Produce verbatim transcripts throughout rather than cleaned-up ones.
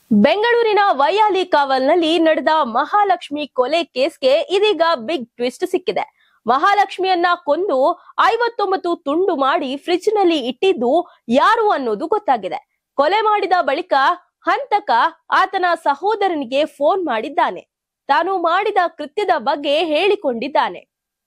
ಬೆಂಗಳೂರಿನ ವೈಯಾಲಿ ಕಾವಲ್ನಲ್ಲಿ ನಡೆದ ಮಹಾಲಕ್ಷ್ಮಿ ಕೊಲೆ ಕೇಸ್ಗೆ ಇದೀಗ ಬಿಗ್ ಟ್ವಿಸ್ಟ್ ಸಿಕ್ಕಿದೆ. ಮಹಾಲಕ್ಷ್ಮಿಯನ್ನ ಕೊಂದು ಐವತ್ತೊಂಬತ್ತು ತುಂಡು ಮಾಡಿ ಫ್ರಿಡ್ಜ್ ನಲ್ಲಿ ಇಟ್ಟಿದ್ದು ಯಾರು ಅನ್ನೋದು ಗೊತ್ತಾಗಿದೆ. ಕೊಲೆ ಮಾಡಿದ ಬಳಿಕ ಹಂತಕ ಆತನ ಸಹೋದರನಿಗೆ ಫೋನ್ ಮಾಡಿದ್ದಾನೆ. ತಾನು ಮಾಡಿದ ಕೃತ್ಯದ ಬಗ್ಗೆ ಹೇಳಿಕೊಂಡಿದ್ದಾನೆ.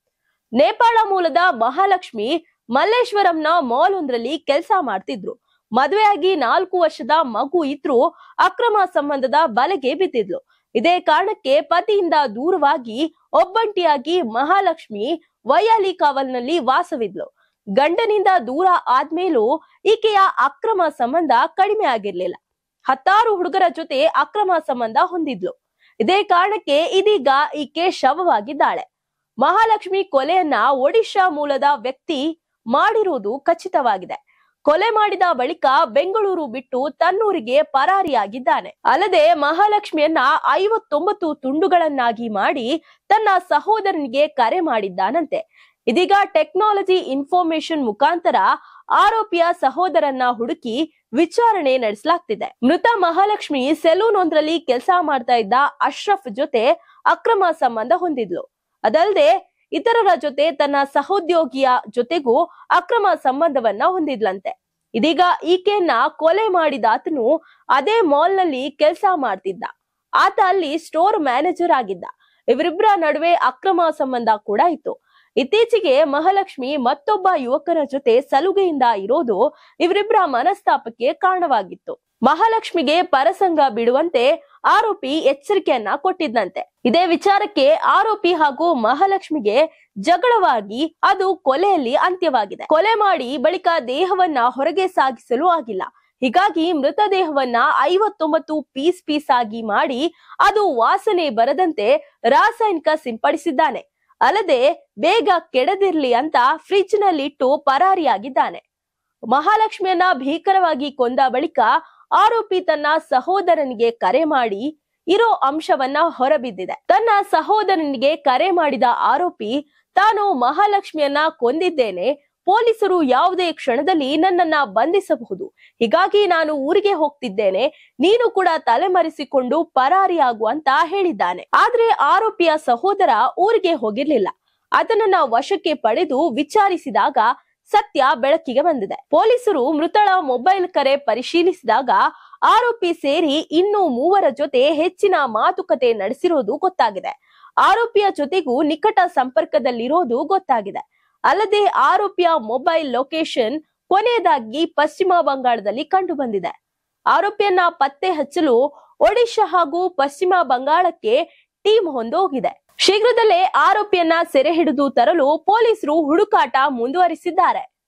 ನೇಪಾಳ ಮೂಲದ ಮಹಾಲಕ್ಷ್ಮಿ ಮಲ್ಲೇಶ್ವರಂನ ಮಾಲ್ ಒಂದರಲ್ಲಿ ಕೆಲಸ ಮಾಡ್ತಿದ್ರು. ಮದುವೆಯಾಗಿ ನಾಲ್ಕು ವರ್ಷದ ಮಗು ಇದ್ರೂ ಅಕ್ರಮ ಸಂಬಂಧದ ಬಲೆಗೆ ಬಿದ್ದಿದ್ಲು. ಇದೇ ಕಾರಣಕ್ಕೆ ಪತಿಯಿಂದ ದೂರವಾಗಿ ಒಬ್ಬಂಟಿಯಾಗಿ ಮಹಾಲಕ್ಷ್ಮಿ ವೈಯಾಲಿ ಕಾವಲ್ನಲ್ಲಿ ವಾಸವಿದ್ಲು. ಗಂಡನಿಂದ ದೂರ ಆದ್ಮೇಲೂ ಈಕೆಯ ಅಕ್ರಮ ಸಂಬಂಧ ಕಡಿಮೆ ಆಗಿರ್ಲಿಲ್ಲ. ಹತ್ತಾರು ಹುಡುಗರ ಜೊತೆ ಅಕ್ರಮ ಸಂಬಂಧ ಹೊಂದಿದ್ಲು. ಇದೇ ಕಾರಣಕ್ಕೆ ಇದೀಗ ಈಕೆ ಶವವಾಗಿದ್ದಾಳೆ. ಮಹಾಲಕ್ಷ್ಮಿ ಕೊಲೆಯನ್ನ ಒಡಿಶಾ ಮೂಲದ ವ್ಯಕ್ತಿ ಮಾಡಿರುವುದು ಖಚಿತವಾಗಿದೆ. ಕೊಲೆ ಮಾಡಿದ ಬಳಿಕ ಬೆಂಗಳೂರು ಬಿಟ್ಟು ತನ್ನೂರಿಗೆ ಪರಾರಿಯಾಗಿದ್ದಾನೆ. ಅಲ್ಲದೆ ಮಹಾಲಕ್ಷ್ಮಿಯನ್ನ ಐವತ್ತೊಂಬತ್ತು ತುಂಡುಗಳನ್ನಾಗಿ ಮಾಡಿ ತನ್ನ ಸಹೋದರನಿಗೆ ಕರೆ ಮಾಡಿದ್ದಾನಂತೆ. ಇದೀಗ ಟೆಕ್ನಾಲಜಿ ಇನ್ಫಾರ್ಮೇಶನ್ ಮುಖಾಂತರ ಆರೋಪಿಯ ಸಹೋದರನ್ನ ಹುಡುಕಿ ವಿಚಾರಣೆ ನಡೆಸಲಾಗ್ತಿದೆ. ಮೃತ ಮಹಾಲಕ್ಷ್ಮಿ ಸೆಲೂನ್ ಒಂದರಲ್ಲಿ ಕೆಲಸ ಮಾಡ್ತಾ ಇದ್ದ ಅಶ್ರಫ್ ಜೊತೆ ಅಕ್ರಮ ಸಂಬಂಧ ಹೊಂದಿದ್ಲು. ಅದಲ್ಲದೆ ಇತರರ ಜೊತೆ ತನ್ನ ಸಹೋದ್ಯೋಗಿಯ ಜೊತೆಗೂ ಅಕ್ರಮ ಸಂಬಂಧವನ್ನ ಹೊಂದಿದ್ಲಂತೆ. ಇದೀಗ ಈಕೆಯನ್ನ ಕೊಲೆ ಮಾಡಿದಾತನು ಅದೇ ಮಾಲ್ ನಲ್ಲಿ ಕೆಲಸ ಮಾಡ್ತಿದ್ದ. ಆತ ಅಲ್ಲಿ ಸ್ಟೋರ್ ಮ್ಯಾನೇಜರ್ ಆಗಿದ್ದ. ಇವರಿಬ್ಬರ ನಡುವೆ ಅಕ್ರಮ ಸಂಬಂಧ ಕೂಡ ಇತ್ತು. ಇತ್ತೀಚೆಗೆ ಮಹಾಲಕ್ಷ್ಮಿ ಮತ್ತೊಬ್ಬ ಯುವಕರ ಜೊತೆ ಸಲುಗೆಯಿಂದ ಇರೋದು ಇವರಿಬ್ಬರ ಮನಸ್ತಾಪಕ್ಕೆ ಕಾರಣವಾಗಿತ್ತು. ಮಹಾಲಕ್ಷ್ಮಿಗೆ ಪರಸಂಗ ಬಿಡುವಂತೆ ಆರೋಪಿ ಎಚ್ಚರಿಕೆಯನ್ನ ಕೊಟ್ಟಿದ್ದಂತೆ. ಇದೇ ವಿಚಾರಕ್ಕೆ ಆರೋಪಿ ಹಾಗೂ ಮಹಾಲಕ್ಷ್ಮಿಗೆ ಜಗಳವಾಗಿ ಅದು ಕೊಲೆಯಲ್ಲಿ ಅಂತ್ಯವಾಗಿದೆ. ಕೊಲೆ ಮಾಡಿ ಬಳಿಕ ದೇಹವನ್ನ ಹೊರಗೆ ಸಾಗಿಸಲು ಆಗಿಲ್ಲ. ಹೀಗಾಗಿ ಮೃತದೇಹವನ್ನ ಐವತ್ತೊಂಬತ್ತು ಪೀಸ್ ಪೀಸ್ ಆಗಿ ಮಾಡಿ ಅದು ವಾಸನೆ ಬರದಂತೆ ರಾಸಾಯನಿಕ ಸಿಂಪಡಿಸಿದ್ದಾನೆ. ಅಲ್ಲದೆ ಬೇಗ ಕೆಡದಿರ್ಲಿ ಅಂತ ಫ್ರಿಡ್ಜ್ ನಲ್ಲಿಟ್ಟು ಪರಾರಿಯಾಗಿದ್ದಾನೆ. ಮಹಾಲಕ್ಷ್ಮಿಯನ್ನ ಭೀಕರವಾಗಿ ಕೊಂದ ಬಳಿಕ ಆರೋಪಿ ತನ್ನ ಸಹೋದರನಿಗೆ ಕರೆ ಮಾಡಿ ಇರೋ ಅಂಶವನ್ನ ಹೊರಬಿದ್ದಿದೆ. ತನ್ನ ಸಹೋದರನಿಗೆ ಕರೆ ಮಾಡಿದ ಆರೋಪಿ ತಾನು ಮಹಾಲಕ್ಷ್ಮಿಯನ್ನ ಕೊಂದಿದ್ದೇನೆ, ಪೊಲೀಸರು ಯಾವುದೇ ಕ್ಷಣದಲ್ಲಿ ನನ್ನನ್ನ ಬಂಧಿಸಬಹುದು, ಹೀಗಾಗಿ ನಾನು ಊರಿಗೆ ಹೋಗ್ತಿದ್ದೇನೆ, ನೀನು ಕೂಡ ತಲೆಮರೆಸಿಕೊಂಡು ಪರಾರಿಯಾಗು ಅಂತ ಹೇಳಿದ್ದಾನೆ. ಆದ್ರೆ ಆರೋಪಿಯ ಸಹೋದರ ಊರಿಗೆ ಹೋಗಿರ್ಲಿಲ್ಲ. ಅದನ್ನ ವಶಕ್ಕೆ ಪಡೆದು ವಿಚಾರಿಸಿದಾಗ ಸತ್ಯ ಬೆಳಕಿಗೆ ಬಂದಿದೆ. ಪೊಲೀಸರು ಮೃತಳ ಮೊಬೈಲ್ ಕರೆ ಪರಿಶೀಲಿಸಿದಾಗ ಆರೋಪಿ ಸೇರಿ ಇನ್ನೂ ಮೂವರ ಜೊತೆ ಹೆಚ್ಚಿನ ಮಾತುಕತೆ ನಡೆಸಿರೋದು ಗೊತ್ತಾಗಿದೆ. ಆರೋಪಿಯ ಜೊತೆಗೂ ನಿಕಟ ಸಂಪರ್ಕದಲ್ಲಿರೋದು ಗೊತ್ತಾಗಿದೆ. ಅಲ್ಲದೆ ಆರೋಪಿಯ ಮೊಬೈಲ್ ಲೊಕೇಶನ್ ಕೊನೆಯದಾಗಿ ಪಶ್ಚಿಮ ಬಂಗಾಳದಲ್ಲಿ ಕಂಡು ಬಂದಿದೆ. ಆರೋಪಿಯನ್ನ ಪತ್ತೆ ಹಚ್ಚಲು ಒಡಿಶಾ ಹಾಗೂ ಪಶ್ಚಿಮ ಬಂಗಾಳಕ್ಕೆ ಟೀಮ್ ಹೊಂದೋಗಿದೆ. ಶೀಘ್ರದಲ್ಲೇ ಆರೋಪಿಯನ್ನ ಸೆರೆ ಹಿಡಿದು ತರಲು ಪೊಲೀಸರು ಹುಡುಕಾಟ ಮುಂದುವರಿಸಿದ್ದಾರೆ.